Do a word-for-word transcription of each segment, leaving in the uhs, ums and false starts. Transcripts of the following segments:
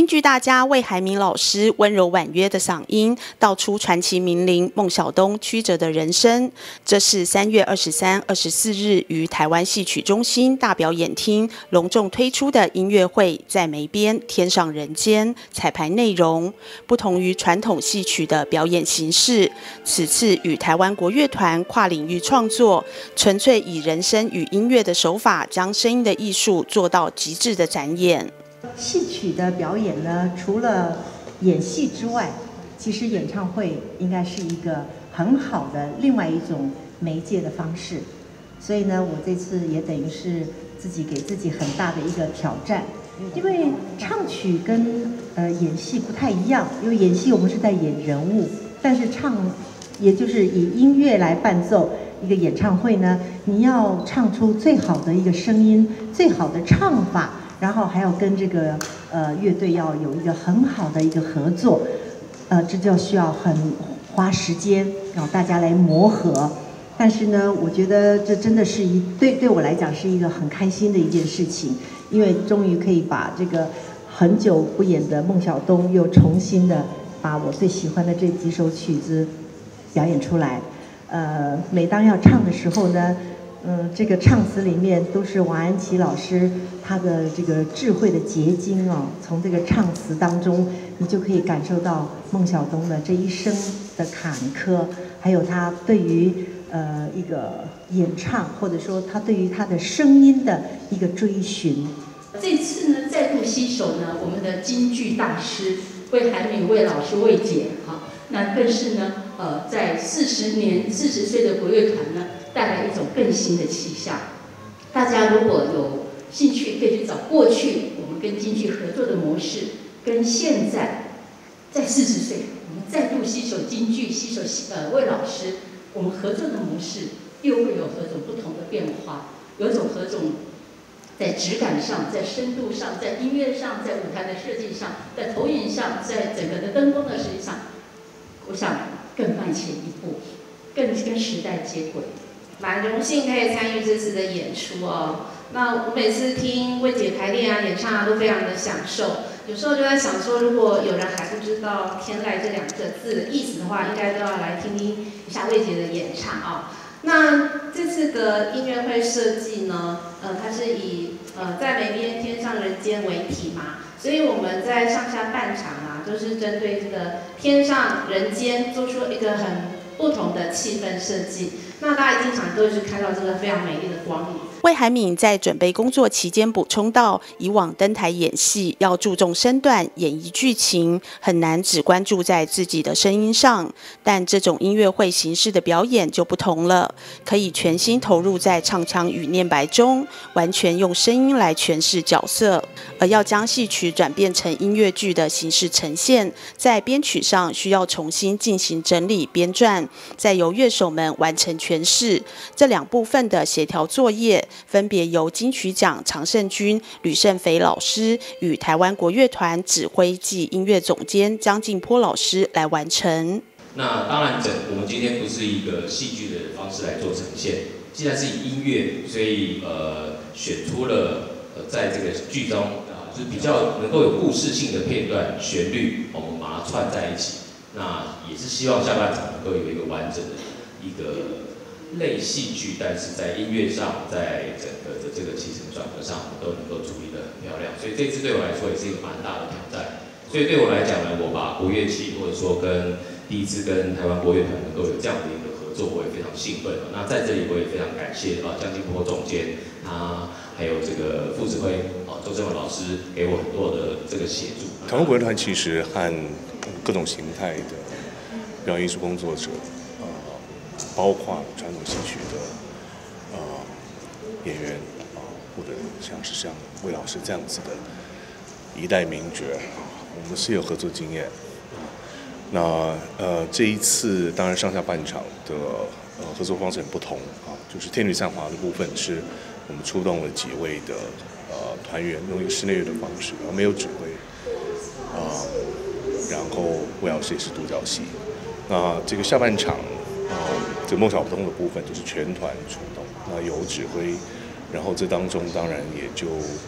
剧大家魏海敏老师温柔婉约的嗓音，道出传奇名伶孟小冬曲折的人生。这是三月二十三、二十四日于台湾戏曲中心大表演厅隆重推出的音乐会《在梅边天上人间》彩排内容，不同于传统戏曲的表演形式，此次与台湾国乐团跨领域创作，纯粹以人声与音乐的手法，将声音的艺术做到极致的展演。 戏曲的表演呢，除了演戏之外，其实演唱会应该是一个很好的另外一种媒介的方式。所以呢，我这次也等于是自己给自己很大的一个挑战，因为唱曲跟呃演戏不太一样，因为演戏我们是在演人物，但是唱，也就是以音乐来伴奏一个演唱会呢，你要唱出最好的一个声音，最好的唱法。然后还要跟这个呃乐队要有一个很好的一个合作，呃，这就需要很花时间，然后大家来磨合。但是呢，我觉得这真的是一对对我来讲是一个很开心的一件事情，因为终于可以把这个很久不演的孟小冬又重新的把我最喜欢的这几首曲子表演出来。呃，每当要唱的时候呢。嗯，这个唱词里面都是王安琪老师他的这个智慧的结晶哦。从这个唱词当中，你就可以感受到孟小冬的这一生的坎坷，还有他对于呃一个演唱，或者说他对于他的声音的一个追寻。 这次呢，再度携手呢，我们的京剧大师魏海敏魏老师魏姐哈，那更是呢，呃，在四十年四十岁的国乐团呢。带来一种更新的气象。大家如果有兴趣，可以去找过去我们跟京剧合作的模式，跟现在在四十岁，我们再度携手京剧，携手呃魏老师，我们合作的模式又会有何种不同的变化？有种何种在质感上，在深度上，在音乐上，在舞台的设计上，在投影上，在整个的灯光的设计上，我想更迈前一步，更跟时代接轨。 蛮荣幸可以参与这次的演出哦。那我每次听魏姐排练啊、演唱啊，都非常的享受。有时候就在想说，如果有人还不知道“天籁”这两个字的意思的话，应该都要来听听一下魏姐的演唱啊、哦。那这次的音乐会设计呢，呃，它是以呃在梅边天上人间为题嘛，所以我们在上下半场啊，都是针对这个天上人间做出一个很不同的气氛设计。那大家经常都是看到这个非常美丽的光影。 魏海敏在准备工作期间补充到，以往登台演戏要注重身段、演绎剧情，很难只关注在自己的声音上。但这种音乐会形式的表演就不同了，可以全心投入在唱腔与念白中，完全用声音来诠释角色。而要将戏曲转变成音乐剧的形式呈现，在编曲上需要重新进行整理编撰，再由乐手们完成诠释。这两部分的协调作业，分别由金曲奖常胜军吕胜肥老师与台湾国乐团指挥暨音乐总监江敬波老师来完成。 那当然，整我们今天不是一个戏剧的方式来做呈现，既然是以音乐，所以呃选出了呃在这个剧中啊、呃，就是比较能够有故事性的片段、旋律，我们把它串在一起。那也是希望下半场能够有一个完整的一个。类戏剧，但是在音乐上，在整个的这个起承转合上，我们都能够处理得很漂亮。所以这次对我来说也是一个蛮大的挑战。所以对我来讲呢，我把国乐器或者说跟第一次跟台湾国乐团能够有这样的一个合作，我也非常兴奋。那在这里我也非常感谢啊江敬波总监，他还有这个副指挥啊周正文老师给我很多的这个协助。 台湾国乐团其实和各种形态的表演艺术工作者。包括传统戏曲的呃演员啊、呃，或者像是像魏老师这样子的一代名角，我们是有合作经验。那呃这一次当然上下半场的呃合作方式很不同啊，就是天女散华的部分是我们出动了几位的呃团员，用一个室内乐的方式，而没有指挥啊、呃，然后魏老师也是独角戏。那这个下半场。呃，这孟小冬的部分就是全团出动，那有指挥，然后这当中当然也就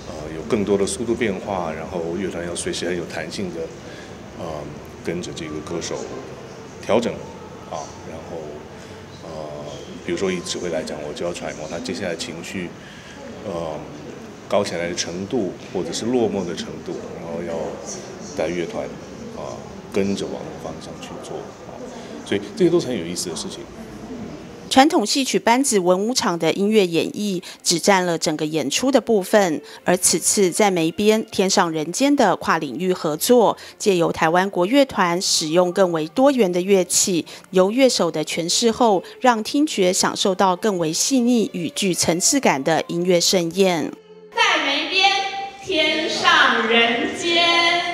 呃有更多的速度变化，然后乐团要随时很有弹性的，呃跟着这个歌手调整啊，然后呃比如说以指挥来讲，我就要揣摩他接下来情绪，呃高起来的程度，或者是落寞的程度，然后要带乐团啊、呃、跟着往那个方向去做啊，所以这些都是很有意思的事情。 传统戏曲班子文武场的音乐演绎只占了整个演出的部分，而此次在梅边天上人间的跨领域合作，借由台湾国乐团使用更为多元的乐器，由乐手的诠释后，让听觉享受到更为细腻与具层次感的音乐盛宴。 在梅边天上人间。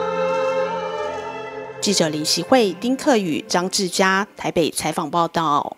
记者林习慧、丁克宇、张志佳台北采访报道。